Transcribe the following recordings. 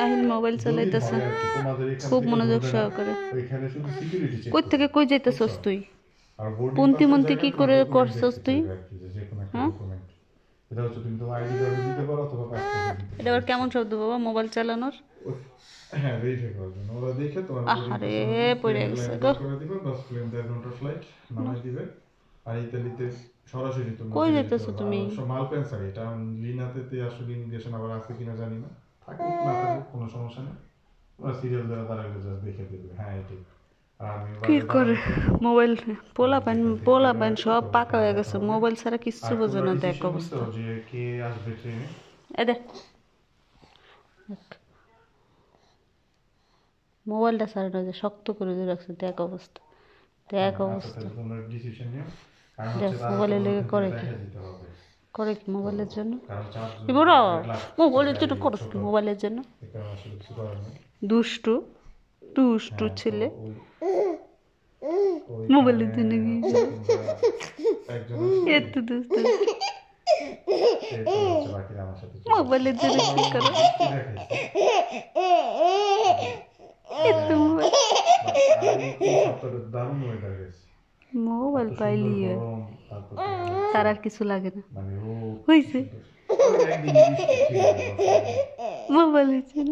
Sahil mobile চালাইতেছে খুব মনোযোগ সহকারে। কই থেকে কই যাইতেছস তুই? পন্থী মন্ত্রী কি করে করছস তুই? হ্যাঁ, এটা আবার কেমন শব্দ বাবা মোবাইল চালানোর? হ্যাঁ ভেরিফাই করার জন্য ওরা দেখে তোমার আরে পড়ে গেছে গো। করে দিবে বাস প্লেন 1.5 ঘন্টার ফ্লাইট নামাই দিবে। আর ইতালিতে সরাসরি তুমি কই যাইতেছো তুমি? মালপেন্সা এটা লিনাতে আসলে ইমিগ্রেশন আবার আছে কিনা জানি না, থাকুক না থাকুক কোনো সমস্যা নেই, ওরা সিরিয়াল দ্বারা তারা জাস্ট দেখে দিবে। হ্যাঁ এটাই। কি করে মোবাইল পোলা পান সব পাকা হয়ে গেছে, মোবাইল ছাড়া কিচ্ছু বোঝে না। দেখ অবস্থা, যে কে আসবে ট্রেনে। এই দেখ মোবাইলটা ছাড়া না, যে শক্ত করে দিয়ে রাখছে। দেখ অবস্থা, দেখ অবস্থা। তোমরা ডিসিশন নিও। দেখ মোবাইলের লেগে করে কি করে কি মোবাইলের জন্য? এবারও মোবাইলের জন্য করস কি? মোবাইলের জন্য দুষ্টু দুষ্টু ছেলে মোবাইলের জন্য এত দুষ্টু মোবাইলের জন্য কি করে? এত মোবাইল পাইলি তার আর কিছু লাগে না, হয়েছে মোবাইলের জন্য।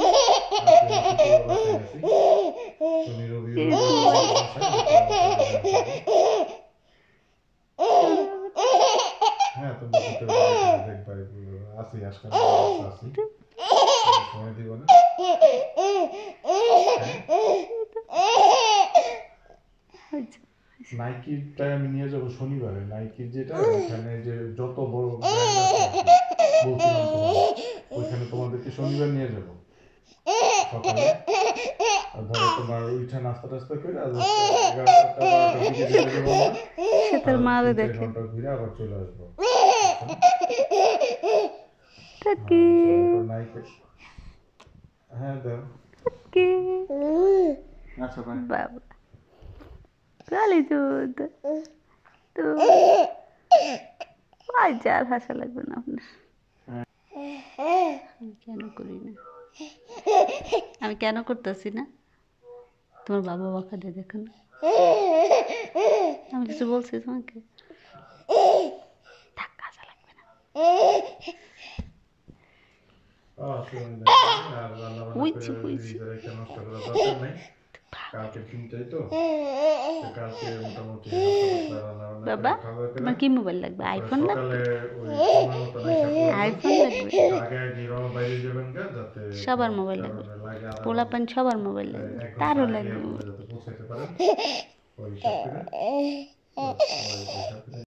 হ্যাঁ তুমি দেখবাই আসি আজকাল আসি সময় দিব না। নাইকিটা আমি নিয়ে যাবো শনিবারে। নাইকির যেটা ওখানে যে যত বড় বলছিলাম ওইখানে তোমাদেরকে শনিবার নিয়ে যাবো সকালে। ধরো তোমার ওইটা নাস্তা টাস্তা করে 11টা মারে দেখে ঘুরে আবার চলে আসবো। হ্যাঁ দাও আচ্ছা বাবা কালি দুধ তো আর হাসা লাগবে না আপনার। আমি কেন করি না, আমি কেন করতেছি না? তোমার বাবা বাবা দিয়ে দেখো না, আমি কিছু বলছি তোমাকে? থাক হাসা লাগবে না। বাবা তোমার কি মোবাইল লাগবে? আইফোন লাগবে? আইফোন লাগবে? সবার মোবাইল লাগবে, পোলাপান সবার মোবাইল লাগবে, তারও লাগবে।